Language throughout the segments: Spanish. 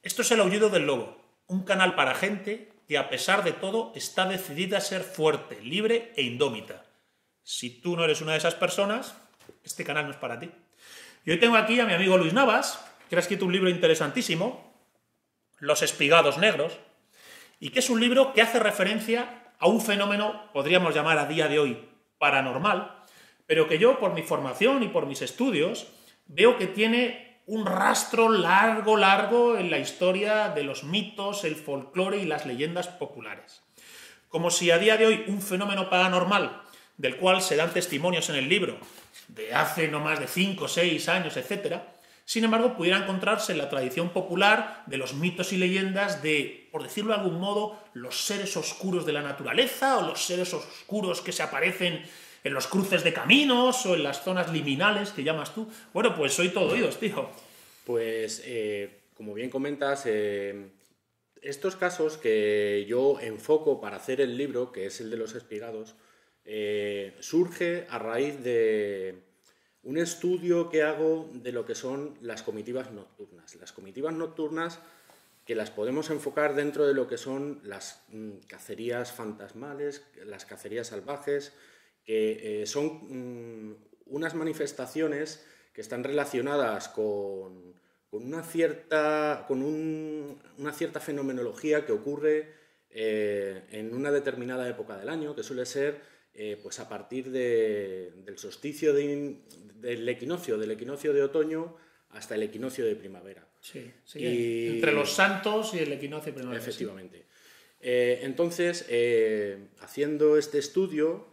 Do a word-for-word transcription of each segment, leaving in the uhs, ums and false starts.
Esto es El Aullido del Lobo, un canal para gente que a pesar de todo está decidida a ser fuerte, libre e indómita. Si tú no eres una de esas personas, este canal no es para ti. Y hoy tengo aquí a mi amigo Luis Navas, que ha escrito un libro interesantísimo, Los Espigados Negros, y que es un libro que hace referencia a un fenómeno, podríamos llamar a día de hoy, paranormal, pero que yo, por mi formación y por mis estudios, veo que tiene un rastro largo, largo en la historia de los mitos, el folclore y las leyendas populares. Como si a día de hoy un fenómeno paranormal, del cual se dan testimonios en el libro, de hace no más de cinco, seis años, etcétera, sin embargo, pudiera encontrarse en la tradición popular de los mitos y leyendas de, por decirlo de algún modo, los seres oscuros de la naturaleza o los seres oscuros que se aparecen en los cruces de caminos o en las zonas liminales que llamas tú. Bueno, pues soy todo oídos, tío. Pues, eh, como bien comentas, eh, estos casos que yo enfoco para hacer el libro, que es el de los espigados, eh, surge a raíz de un estudio que hago de lo que son las comitivas nocturnas. Las comitivas nocturnas que las podemos enfocar dentro de lo que son las mm, cacerías fantasmales, las cacerías salvajes, que eh, son mm, unas manifestaciones que están relacionadas con, con, una, cierta, con un, una cierta fenomenología que ocurre eh, en una determinada época del año, que suele ser eh, pues a partir de, del solsticio de, del equinoccio, del equinoccio de otoño hasta el equinoccio de primavera. Sí, sí, y... entre los santos y el equinoccio de primavera. Efectivamente. Sí. Eh, entonces, eh, haciendo este estudio,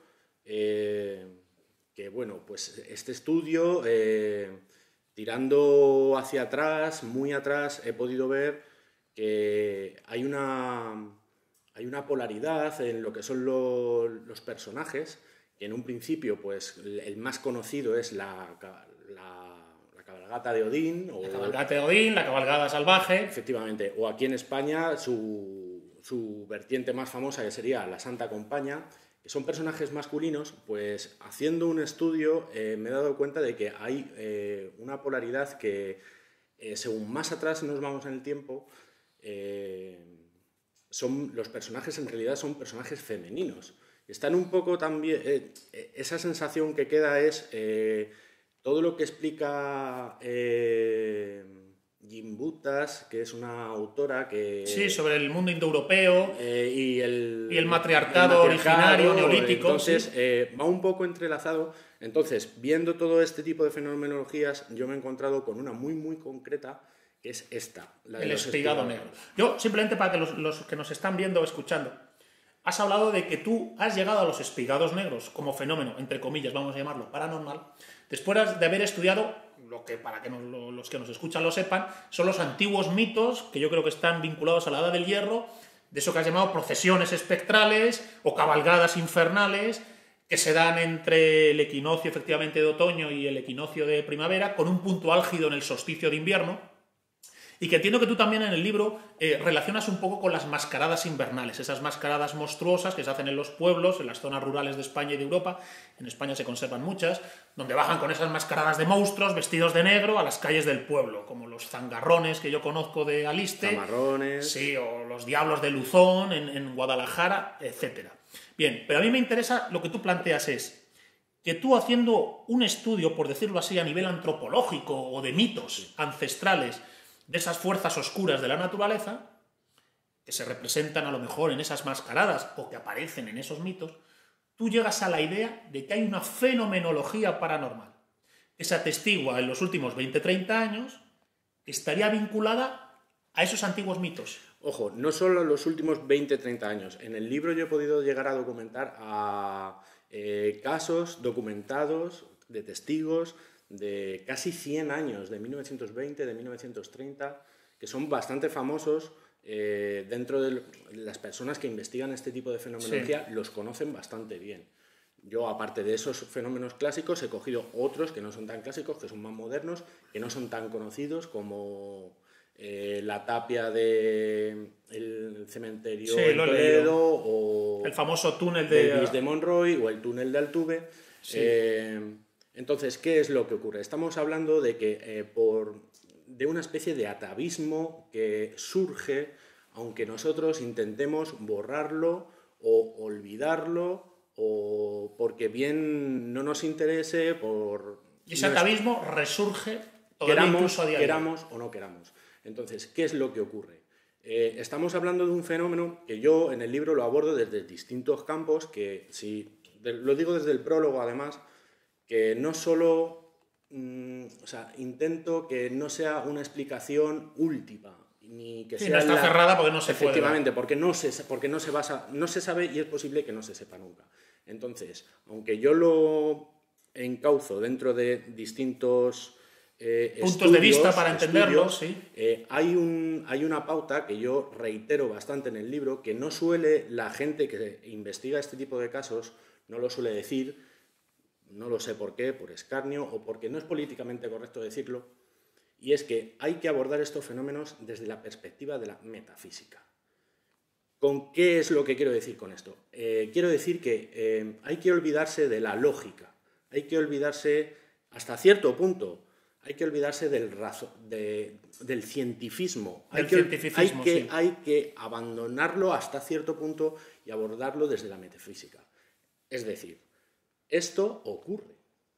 Eh, que bueno, pues este estudio, eh, tirando hacia atrás, muy atrás, he podido ver que hay una, hay una polaridad en lo que son lo, los personajes, que en un principio, pues el más conocido es la, la, la cabalgata de Odín. O, la cabalgata de Odín, la cabalgada salvaje. Efectivamente, o aquí en España su, su vertiente más famosa, que sería la Santa Compaña, que son personajes masculinos. Pues haciendo un estudio eh, me he dado cuenta de que hay eh, una polaridad que, eh, según más atrás nos vamos en el tiempo, eh, son, los personajes en realidad son personajes femeninos. Están un poco también... Eh, esa sensación que queda es eh, todo lo que explica... Eh, Jim Buttas, que es una autora que... Sí, sobre el mundo indoeuropeo eh, y, el, y el matriarcado, el matriarcado originario, neolítico. Entonces, sí. eh, va un poco entrelazado. Entonces, viendo todo este tipo de fenomenologías, yo me he encontrado con una muy, muy concreta, que es esta. La de el los espigado negro. Yo, simplemente para que los, los que nos están viendo o escuchando, has hablado de que tú has llegado a los espigados negros como fenómeno, entre comillas, vamos a llamarlo, paranormal, después de haber estudiado... lo que para que nos, los que nos escuchan lo sepan, son los antiguos mitos que yo creo que están vinculados a la Edad del Hierro, de eso que has llamado procesiones espectrales o cabalgadas infernales, que se dan entre el equinoccio efectivamente de otoño y el equinoccio de primavera, con un punto álgido en el solsticio de invierno, y que entiendo que tú también en el libro eh, relacionas un poco con las mascaradas invernales, esas mascaradas monstruosas que se hacen en los pueblos, en las zonas rurales de España y de Europa. En España se conservan muchas, donde bajan con esas mascaradas de monstruos vestidos de negro a las calles del pueblo, como los zangarrones que yo conozco de Aliste, Zamarrones. Sí, o los diablos de Luzón en, en Guadalajara, etcétera. Bien, pero a mí me interesa lo que tú planteas es que tú, haciendo un estudio, por decirlo así, a nivel antropológico o de mitos ancestrales, de esas fuerzas oscuras de la naturaleza, que se representan a lo mejor en esas mascaradas o que aparecen en esos mitos, tú llegas a la idea de que hay una fenomenología paranormal que se atestigua en los últimos veinte a treinta años, que estaría vinculada a esos antiguos mitos. Ojo, no solo en los últimos veinte a treinta años. En el libro yo he podido llegar a documentar a eh, casos documentados de testigos de casi cien años, de mil novecientos veinte, de mil novecientos treinta, que son bastante famosos eh, dentro de las personas que investigan este tipo de fenomenología, sí. Los conocen bastante bien. Yo, aparte de esos fenómenos clásicos, he cogido otros que no son tan clásicos, que son más modernos, que no son tan conocidos, como eh, la tapia del de cementerio sí, en Toledo, o el famoso túnel de... Davis de Monroy, o el túnel de Altuve. Sí. Eh, Entonces, ¿qué es lo que ocurre? Estamos hablando de que eh, por de una especie de atavismo que surge aunque nosotros intentemos borrarlo o olvidarlo o porque bien no nos interese, por... Y ese atavismo resurge todavía queramos, incluso a día de hoy. Queramos o no queramos. Entonces, ¿qué es lo que ocurre? Eh, estamos hablando de un fenómeno que yo en el libro lo abordo desde distintos campos, que si lo digo desde el prólogo además, que no solo, mmm, o sea, intento que no sea una explicación última, ni que sí, sea no está la... cerrada porque no se puede. Efectivamente, porque no se, porque no se basa, no se sabe y es posible que no se sepa nunca. Entonces, aunque yo lo encauzo dentro de distintos eh, puntos estudios, de vista para entenderlo, estudios, sí. Eh, hay, un, hay una pauta que yo reitero bastante en el libro, que no suele la gente que investiga este tipo de casos, no lo suele decir, no lo sé por qué, por escarnio o porque no es políticamente correcto decirlo, y es que hay que abordar estos fenómenos desde la perspectiva de la metafísica. ¿Con qué es lo que quiero decir con esto? Eh, quiero decir que eh, hay que olvidarse de la lógica, hay que olvidarse hasta cierto punto, hay que olvidarse del, razo, de, del cientifismo, del hay, que, cientificismo hay, que, sí. hay que abandonarlo hasta cierto punto y abordarlo desde la metafísica. Es decir, esto ocurre.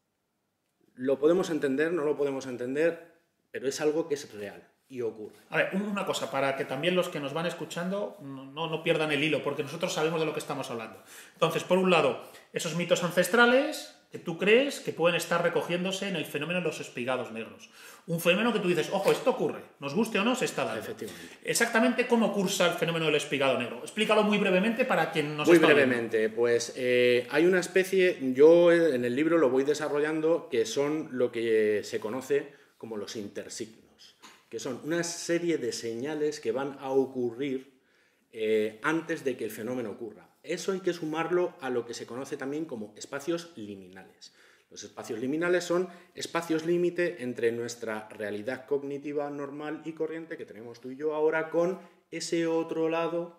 Lo podemos entender, no lo podemos entender, pero es algo que es real y ocurre. A ver, una cosa, para que también los que nos van escuchando no, no pierdan el hilo, porque nosotros sabemos de lo que estamos hablando. Entonces, por un lado, esos mitos ancestrales que tú crees que pueden estar recogiéndose en el fenómeno de los espigados negros. Un fenómeno que tú dices, ojo, esto ocurre, nos guste o no, se está dando. Efectivamente. Exactamente cómo cursa el fenómeno del espigado negro. Explícalo muy brevemente para quien nos Muy está brevemente, viendo. pues eh, hay una especie, yo en el libro lo voy desarrollando, que son lo que se conoce como los intersignos, que son una serie de señales que van a ocurrir eh, antes de que el fenómeno ocurra. Eso hay que sumarlo a lo que se conoce también como espacios liminales. Los espacios liminales son espacios límite entre nuestra realidad cognitiva normal y corriente que tenemos tú y yo ahora con ese otro lado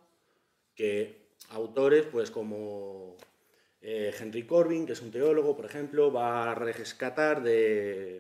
que autores pues como eh, Henry Corbin, que es un teólogo, por ejemplo, va a rescatar de,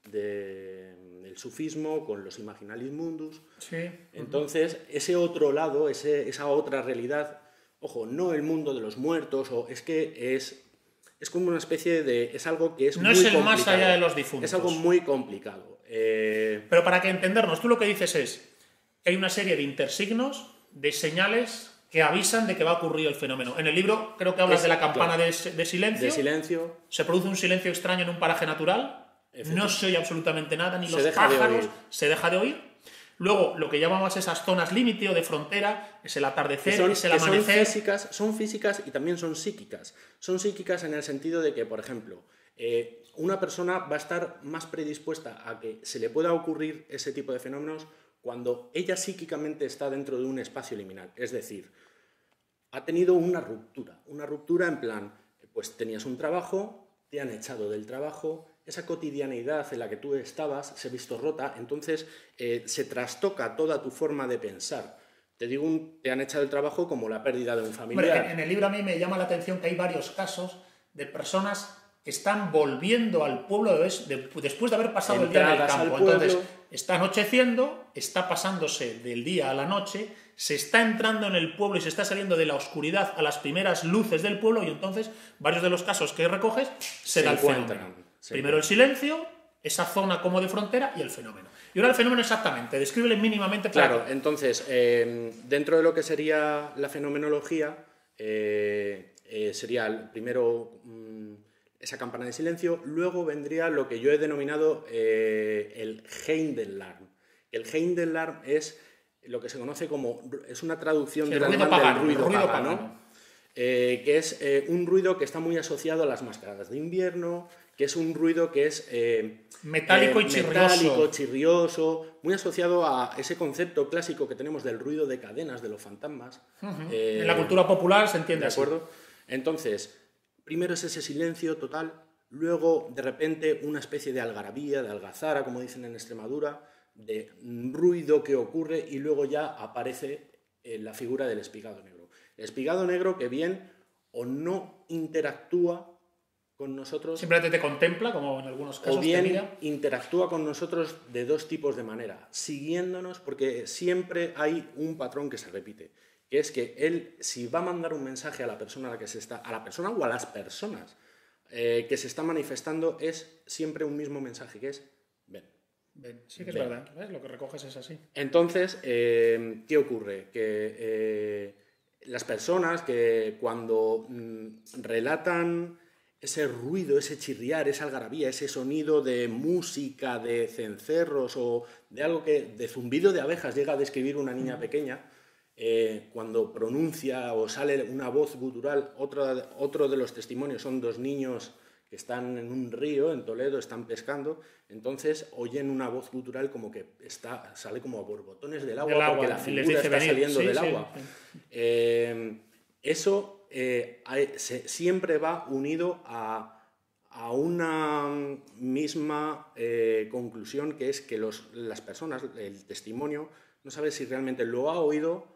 de, del sufismo con los Imaginalis Mundus. Sí. Entonces, ese otro lado, ese, esa otra realidad, ojo, no el mundo de los muertos, o es que es, es como una especie de... es algo que es no muy es el complicado. más allá de los difuntos. Es algo muy complicado. Eh... Pero para que entendernos, tú lo que dices es que hay una serie de intersignos, de señales que avisan de que va a ocurrir el fenómeno. En el libro creo que hablas es, de la campana claro, de, de silencio. De silencio. Se produce un silencio extraño en un paraje natural. No se oye absolutamente nada, ni se los deja pájaros. De se deja de oír. Luego, lo que llamamos esas zonas límite o de frontera, es el atardecer, son, es el amanecer. Son físicas, son físicas y también son psíquicas. Son psíquicas en el sentido de que, por ejemplo, eh, una persona va a estar más predispuesta a que se le pueda ocurrir ese tipo de fenómenos cuando ella psíquicamente está dentro de un espacio liminal. Es decir, ha tenido una ruptura. Una ruptura en plan, pues tenías un trabajo, te han echado del trabajo, esa cotidianeidad en la que tú estabas se ha visto rota, entonces eh, se trastoca toda tu forma de pensar. Te digo, un, te han echado el trabajo como la pérdida de un familiar. Hombre, en el libro a mí me llama la atención que hay varios casos de personas que están volviendo al pueblo de, de, después de haber pasado Entradas el día en el campo. Entonces, está anocheciendo, está pasándose del día a la noche, se está entrando en el pueblo y se está saliendo de la oscuridad a las primeras luces del pueblo y entonces varios de los casos que recoges se, se da el fenómeno. Primero el silencio, esa zona como de frontera y el fenómeno. Y ahora el fenómeno exactamente, descríbele mínimamente. Claro, para... entonces, eh, dentro de lo que sería la fenomenología, eh, eh, sería el primero mmm, esa campana de silencio, luego vendría lo que yo he denominado eh, el Heimdallarm. El Heimdallarm es lo que se conoce como, es una traducción sí, del ruido alemán pagano, del ruido, ruido pagano, pagano. Eh, que es eh, un ruido que está muy asociado a las mascaradas de invierno, que es un ruido que es eh, metálico eh, y chirrioso. Metálico, chirrioso, muy asociado a ese concepto clásico que tenemos del ruido de cadenas, de los fantasmas. Uh-huh. eh, en la cultura popular se entiende ¿de acuerdo? así. Entonces, primero es ese silencio total, luego de repente una especie de algarabía, de algazara, como dicen en Extremadura, de ruido que ocurre y luego ya aparece eh, la figura del espigado negro. El espigado negro que bien o no interactúa con nosotros. Simplemente te contempla, como en algunos casos O bien te mira. interactúa con nosotros de dos tipos de manera, siguiéndonos, porque siempre hay un patrón que se repite, que es que él, si va a mandar un mensaje a la persona a la que se está, a la persona o a las personas eh, que se está manifestando, es siempre un mismo mensaje, que es ven. Ven. Sí que es Ven. verdad, ¿ves? Lo que recoges es así. Entonces, eh, ¿qué ocurre? Que eh, las personas que cuando mm, relatan ese ruido, ese chirriar, esa algarabía, ese sonido de música, de cencerros o de algo que, de zumbido de abejas llega a describir una niña pequeña, eh, cuando pronuncia o sale una voz gutural, otro, otro de los testimonios son dos niños que están en un río en Toledo, están pescando, entonces oyen una voz gutural como que está, sale como a borbotones del agua, Del agua, porque la les figura dice está venir. saliendo Sí, del sí, agua. sí. Eh, eso eh, hay- se- siempre va unido a, a una misma eh, conclusión, que es que los, las personas, el testimonio, no sabe si realmente lo ha oído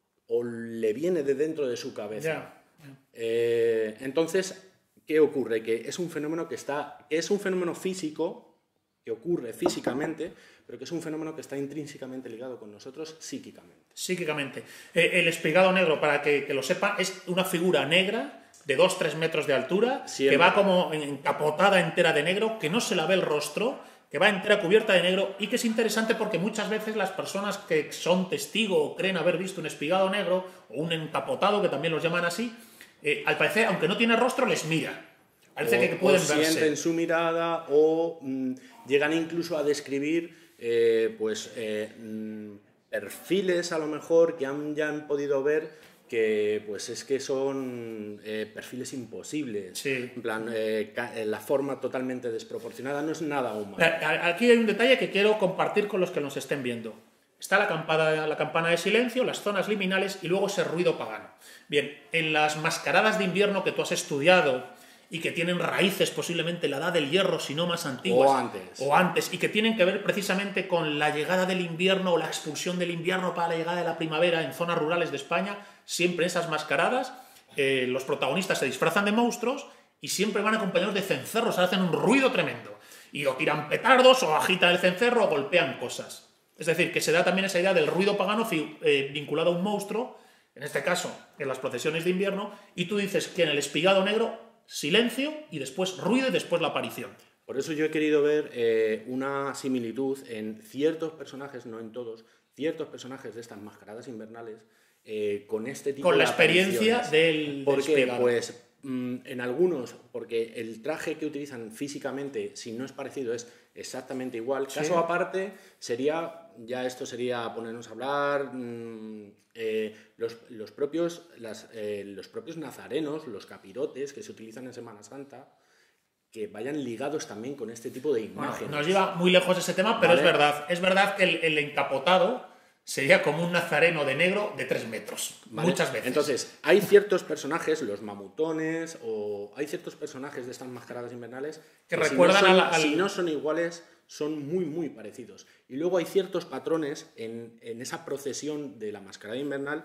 o le viene de dentro de su cabeza. Ya, ya. Eh, entonces, ¿qué ocurre? Que es un fenómeno que está, que es un fenómeno físico, que ocurre físicamente, pero que es un fenómeno que está intrínsecamente ligado con nosotros psíquicamente. Psíquicamente. Eh, el espigado negro, para que, que lo sepan, es una figura negra de dos tres metros de altura, Siempre. que va como encapotada entera de negro, que no se la ve el rostro, que va entera cubierta de negro, y que es interesante porque muchas veces las personas que son testigo o creen haber visto un espigado negro o un encapotado, que también los llaman así, eh, al parecer, aunque no tiene rostro, les mira. Parece o, que pueden o verse. sienten su mirada o mm, llegan incluso a describir eh, pues, eh, mm, perfiles a lo mejor que han, ya han podido ver que pues es que son eh, perfiles imposibles. Sí. En plan, eh, ca- eh, la forma totalmente desproporcionada no es nada humano. Aquí hay un detalle que quiero compartir con los que nos estén viendo. Está la campana, la campana de silencio, las zonas liminales y luego ese ruido pagano. Bien, en las mascaradas de invierno que tú has estudiado y que tienen raíces posiblemente en la edad del hierro, si no más antiguas. O antes. O antes, y que tienen que ver precisamente con la llegada del invierno o la expulsión del invierno para la llegada de la primavera en zonas rurales de España. Siempre en esas mascaradas eh, los protagonistas se disfrazan de monstruos y siempre van acompañados de cencerros, hacen un ruido tremendo. Y o tiran petardos, o agitan el cencerro, o golpean cosas. Es decir, que se da también esa idea del ruido pagano eh, vinculado a un monstruo, en este caso en las procesiones de invierno, y tú dices que en el espigado negro, silencio, y después ruido, y después la aparición. Por eso yo he querido ver eh, una similitud en ciertos personajes, no en todos, ciertos personajes de estas mascaradas invernales eh, con este tipo Con de la experiencia apariciones. del, del Porque, espigado. pues, mm, en algunos, porque el traje que utilizan físicamente, si no es parecido, es exactamente igual. Sí. Caso aparte, sería, ya esto sería ponernos a hablar, mmm, eh, los, los, propios, las, eh, los propios nazarenos, los capirotes que se utilizan en Semana Santa, que vayan ligados también con este tipo de imágenes. Bueno, nos lleva muy lejos ese tema, pero Vale. es verdad. Es verdad que el, el encapotado sería como un nazareno de negro de tres metros, ¿Vale? muchas veces. Entonces, hay ciertos personajes, los mamutones, o hay ciertos personajes de estas mascaradas invernales Que si recuerdan no son, al- al- si no son iguales, son muy, muy parecidos. Y luego hay ciertos patrones en, en esa procesión de la mascarada invernal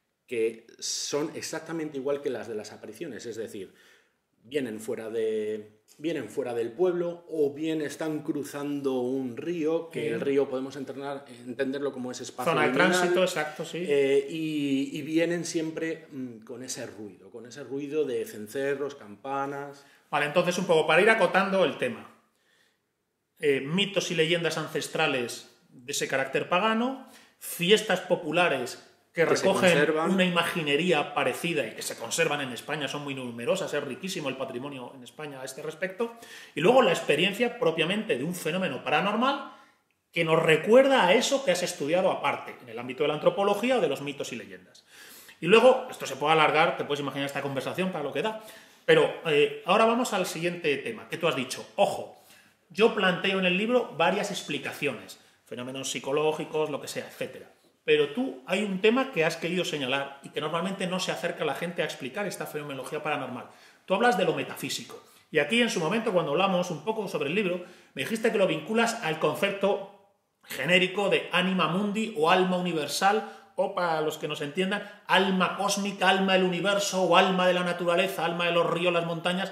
que son exactamente igual que las de las apariciones, es decir, vienen fuera de... vienen fuera del pueblo o bien están cruzando un río, que Sí. el río podemos entrenar- entenderlo como ese espacio Zona de liminal, tránsito, exacto, sí. eh, y, y vienen siempre mm, con ese ruido, con ese ruido de cencerros, campanas. Vale, entonces un poco para ir acotando el tema. Eh, mitos y leyendas ancestrales de ese carácter pagano, fiestas populares que, Que se recogen conservan. una imaginería parecida y que se conservan en España, son muy numerosas, es riquísimo el patrimonio en España a este respecto, y luego la experiencia propiamente de un fenómeno paranormal que nos recuerda a eso que has estudiado aparte, en el ámbito de la antropología o de los mitos y leyendas. Y luego, esto se puede alargar, te puedes imaginar esta conversación para lo que da, pero eh, ahora vamos al siguiente tema, que tú has dicho, ojo, yo planteo en el libro varias explicaciones, fenómenos psicológicos, lo que sea, etcétera. Pero tú hay un tema que has querido señalar y que normalmente no se acerca a la gente a explicar esta fenomenología paranormal. Tú hablas de lo metafísico. Y aquí en su momento, cuando hablamos un poco sobre el libro, me dijiste que lo vinculas al concepto genérico de anima mundi o alma universal, o para los que nos entiendan, alma cósmica, alma del universo, o alma de la naturaleza, alma de los ríos, las montañas,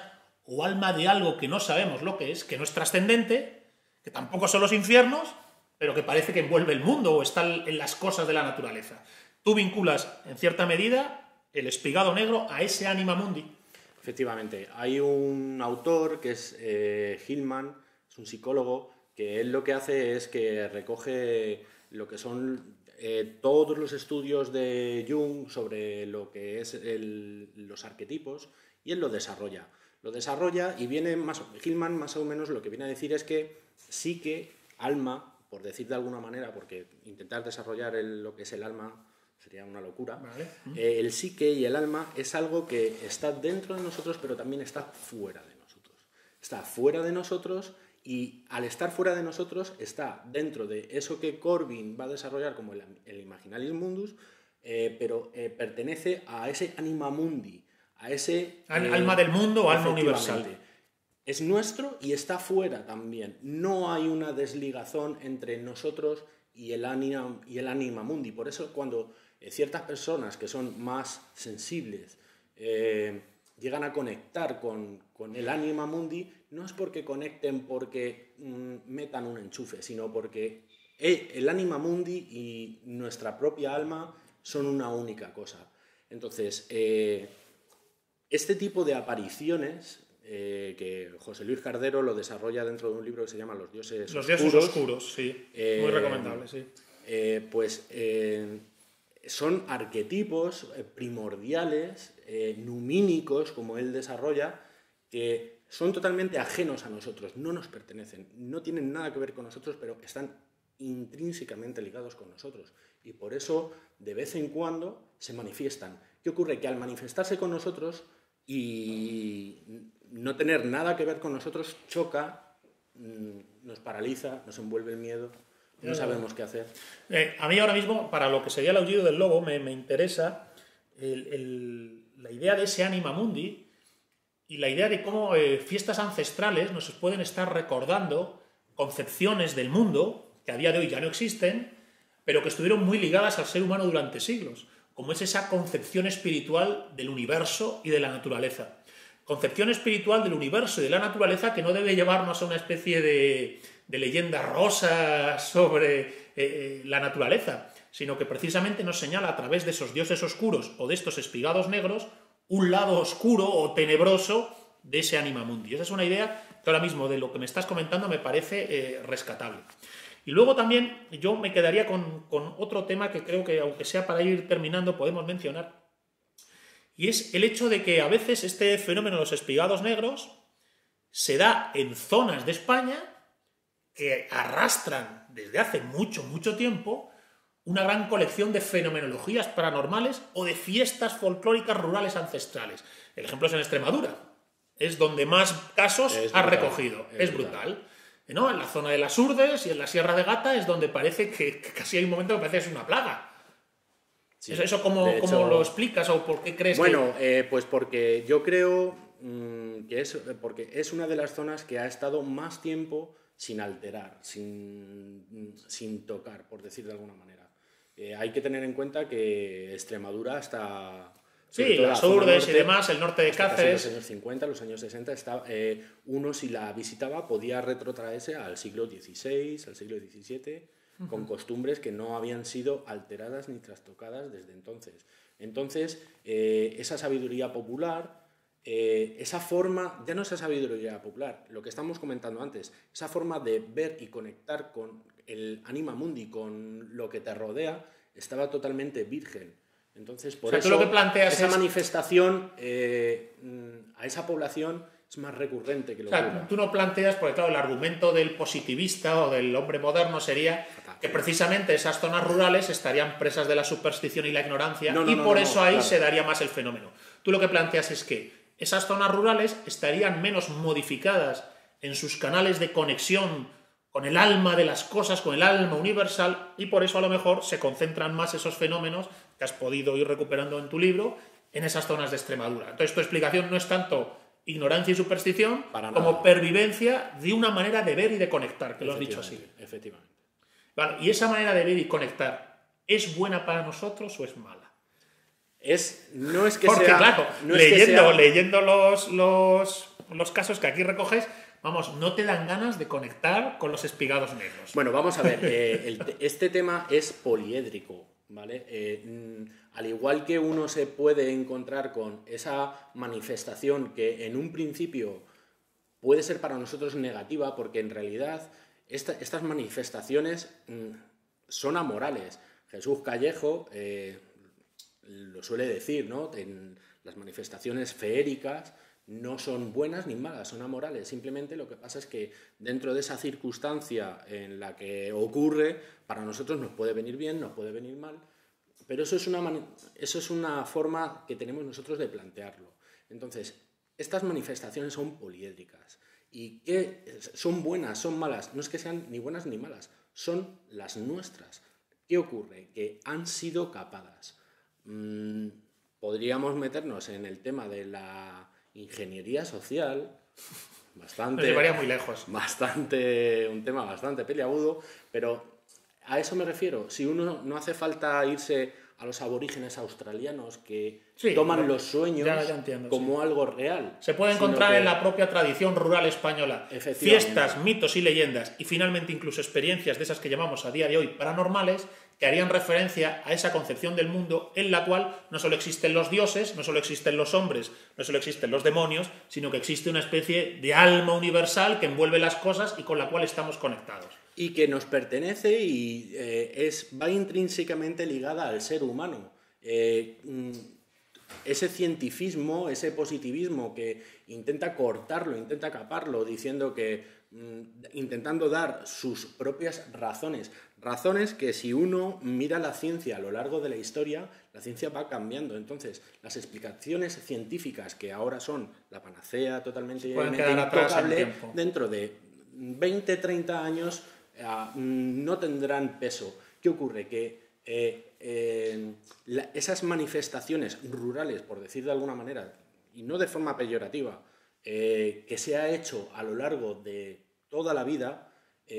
o alma de algo que no sabemos lo que es, que no es trascendente, que tampoco son los infiernos, pero que parece que envuelve el mundo o está en las cosas de la naturaleza. Tú vinculas, en cierta medida, el espigado negro a ese anima mundi. Efectivamente. Hay un autor que es eh, Hillman, es un psicólogo, que él lo que hace es que recoge lo que son eh, todos los estudios de Jung sobre lo que es el, los arquetipos, y él lo desarrolla. Lo desarrolla y viene más, Hillman más o menos lo que viene a decir es que psique, alma, por decir de alguna manera, porque intentar desarrollar el, lo que es el alma sería una locura, Vale. eh, el psique y el alma es algo que está dentro de nosotros, pero también está fuera de nosotros. Está fuera de nosotros y al estar fuera de nosotros está dentro de eso que Corbin va a desarrollar como el, el Imaginalis Mundus, eh, pero eh, pertenece a ese anima mundi, a ese... Eh, alma del mundo o alma universal. Es nuestro y está fuera también. No hay una desligazón entre nosotros y el anima, y el anima mundi. Por eso cuando eh, ciertas personas que son más sensibles eh, llegan a conectar con, con el anima mundi, no es porque conecten porque mm, metan un enchufe, sino porque el, el anima mundi y nuestra propia alma son una única cosa. Entonces, eh, este tipo de apariciones... Eh, que José Luis Cardero lo desarrolla dentro de un libro que se llama Los dioses Los oscuros. Los dioses oscuros, sí. Eh, Muy recomendable, sí. Eh, pues eh, son arquetipos primordiales, eh, numínicos, como él desarrolla, que son totalmente ajenos a nosotros, no nos pertenecen, no tienen nada que ver con nosotros, pero están intrínsecamente ligados con nosotros. Y por eso, de vez en cuando, se manifiestan. ¿Qué ocurre? Que al manifestarse con nosotros y no tener nada que ver con nosotros, choca, nos paraliza, nos envuelve el miedo, no sabemos qué hacer. Eh, a mí ahora mismo, para lo que sería el aullido del lobo, me, me interesa el, el, la idea de ese anima mundi y la idea de cómo eh, fiestas ancestrales nos pueden estar recordando concepciones del mundo que a día de hoy ya no existen, pero que estuvieron muy ligadas al ser humano durante siglos, como es esa concepción espiritual del universo y de la naturaleza. Concepción espiritual del universo y de la naturaleza que no debe llevarnos a una especie de, de leyenda rosa sobre eh, eh, la naturaleza, sino que precisamente nos señala a través de esos dioses oscuros o de estos espigados negros un lado oscuro o tenebroso de ese anima mundi. Esa es una idea que ahora mismo de lo que me estás comentando me parece eh, rescatable. Y luego también yo me quedaría con, con otro tema que creo que, aunque sea para ir terminando, podemos mencionar, y es el hecho de que a veces este fenómeno de los espigados negros se da en zonas de España que arrastran desde hace mucho, mucho tiempo una gran colección de fenomenologías paranormales o de fiestas folclóricas rurales ancestrales. El ejemplo es en Extremadura. Es donde más casos es ha brutal, recogido. Es, es brutal. brutal. ¿No? En la zona de las Urdes y en la Sierra de Gata es donde parece que, que casi hay un momento que parece que es una plaga. Sí, ¿Eso cómo, hecho, cómo lo explicas o por qué crees bueno, que...? Bueno, eh, pues porque yo creo mmm, que es, porque es una de las zonas que ha estado más tiempo sin alterar, sin, sin tocar, por decir de alguna manera. Eh, hay que tener en cuenta que Extremadura está... Sí, las Urdes y demás, el norte de Cáceres... En los años cincuenta, los años sesenta, está, eh, uno si la visitaba podía retrotraerse al siglo dieciséis, al siglo diecisiete... Uh-huh. Con costumbres que no habían sido alteradas ni trastocadas desde entonces. Entonces, eh, esa sabiduría popular, eh, esa forma, ya no esa sabiduría popular, lo que estamos comentando antes, esa forma de ver y conectar con el anima mundi, con lo que te rodea, estaba totalmente virgen. Entonces, por o sea, eso, tú lo que planteas esa es... manifestación eh, a esa población es más recurrente que lo o sea, tú no planteas, porque claro, el argumento del positivista o del hombre moderno sería que precisamente esas zonas rurales estarían presas de la superstición y la ignorancia no, no, y por no, no, eso ahí claro. se daría más el fenómeno. Tú lo que planteas es que esas zonas rurales estarían menos modificadas en sus canales de conexión con el alma de las cosas, con el alma universal, y por eso a lo mejor se concentran más esos fenómenos que has podido ir recuperando en tu libro en esas zonas de Extremadura. Entonces tu explicación no es tanto ignorancia y superstición como pervivencia de una manera de ver y de conectar, que lo has dicho así. Efectivamente. Vale, y esa manera de ver y conectar, ¿es buena para nosotros o es mala? Es, no es que Porque, sea... claro, no es leyendo, que sea... leyendo los, los, los casos que aquí recoges, vamos, no te dan ganas de conectar con los espigados negros. Bueno, vamos a ver, eh, el, este tema es poliédrico, ¿vale? Eh, mm, al igual que uno se puede encontrar con esa manifestación que en un principio puede ser para nosotros negativa, porque en realidad esta, estas manifestaciones mmm, son amorales. Jesús Callejo eh, lo suele decir, ¿no? En las manifestaciones feéricas no son buenas ni malas, son amorales. Simplemente lo que pasa es que dentro de esa circunstancia en la que ocurre, para nosotros nos puede venir bien, nos puede venir mal, pero eso es una, eso es una forma que tenemos nosotros de plantearlo. Entonces, estas manifestaciones son poliédricas. ¿Y qué? ¿Son buenas, son malas? No es que sean ni buenas ni malas, son las nuestras. ¿Qué ocurre? Que han sido capadas. Mm, podríamos meternos en el tema de la ingeniería social, bastante... Nos llevaría muy lejos. Bastante, un tema bastante peliagudo, pero a eso me refiero. Si uno no hace falta irse a los aborígenes australianos que sí, toman pero, los sueños ya, ya entiendo, como sí. algo real. Se puede encontrar que... en la propia tradición rural española fiestas, mitos y leyendas, y finalmente incluso experiencias de esas que llamamos a día de hoy paranormales, que harían referencia a esa concepción del mundo en la cual no solo existen los dioses, no solo existen los hombres, no solo existen los demonios, sino que existe una especie de alma universal que envuelve las cosas y con la cual estamos conectados. Y que nos pertenece y eh, es, va intrínsecamente ligada al ser humano. Eh, ese cientificismo, ese positivismo que intenta cortarlo, intenta caparlo, diciendo que, mm, intentando dar sus propias razones, razones que si uno mira la ciencia a lo largo de la historia, la ciencia va cambiando. Entonces, las explicaciones científicas que ahora son la panacea totalmente intocable, dentro de veinte, treinta años Uh, no tendrán peso. ¿Qué ocurre? Que eh, eh, la, esas manifestaciones rurales, por decir de alguna manera, y no de forma peyorativa, eh, que se ha hecho a lo largo de toda la vida,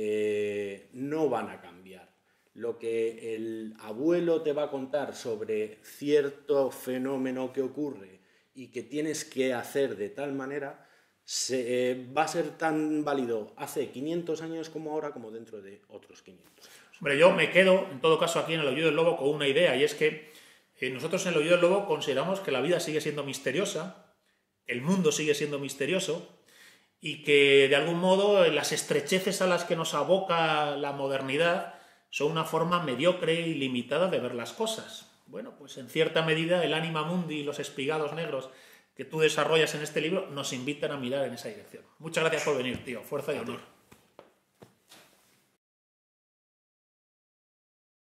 eh, no van a cambiar. Lo que el abuelo te va a contar sobre cierto fenómeno que ocurre y que tienes que hacer de tal manera, Se, eh, va a ser tan válido hace quinientos años como ahora, como dentro de otros quinientos años. Hombre, yo me quedo, en todo caso, aquí en el Aullido del Lobo con una idea, y es que eh, nosotros en el Aullido del Lobo consideramos que la vida sigue siendo misteriosa, el mundo sigue siendo misterioso, y que de algún modo las estrecheces a las que nos aboca la modernidad son una forma mediocre y limitada de ver las cosas. Bueno, pues en cierta medida el Anima Mundi y los espigados negros que tú desarrollas en este libro nos invitan a mirar en esa dirección. Muchas gracias por venir, tío. Fuerza y honor.